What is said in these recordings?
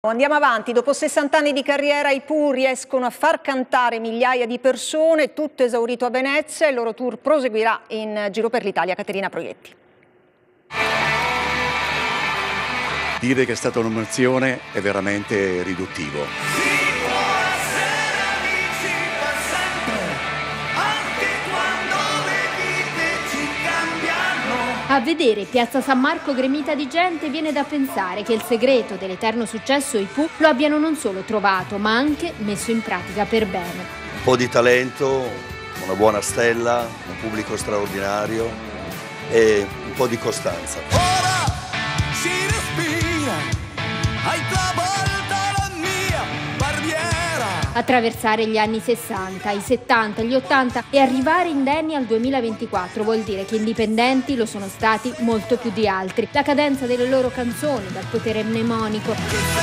Andiamo avanti, dopo 60 anni di carriera i Pooh riescono a far cantare migliaia di persone, tutto esaurito a Venezia, il loro tour proseguirà in giro per l'Italia. Caterina Proietti. Dire che è stata un'emozione è veramente riduttivo. A vedere Piazza San Marco gremita di gente viene da pensare che il segreto dell'eterno successo i Pooh lo abbiano non solo trovato ma anche messo in pratica per bene. Un po' di talento, una buona stella, un pubblico straordinario e un po' di costanza. Ora si respira, hai travolto la mia barriera. Attraversare gli anni 60, i 70, gli 80 e arrivare indenni al 2024 vuol dire che indipendenti lo sono stati molto più di altri. La cadenza delle loro canzoni, dal potere mnemonico,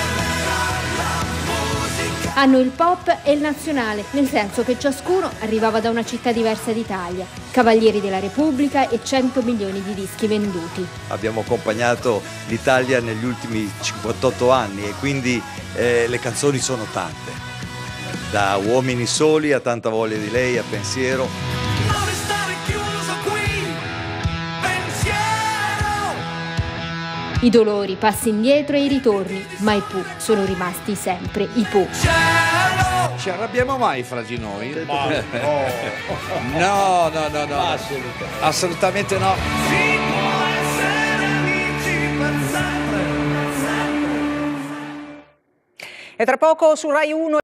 hanno il pop e il nazionale, nel senso che ciascuno arrivava da una città diversa d'Italia. Cavalieri della Repubblica e 100 milioni di dischi venduti. Abbiamo accompagnato l'Italia negli ultimi 58 anni e quindi le canzoni sono tante. Da Uomini soli a Tanta voglia di lei, a Pensiero. Non restare chiuso qui, pensiero. I dolori, i passi indietro e i ritorni, ma i Pooh sono rimasti sempre i Pooh. Ci arrabbiamo mai fra di noi? No, assolutamente no. Si può essere amici per sempre. E tra poco su Rai 1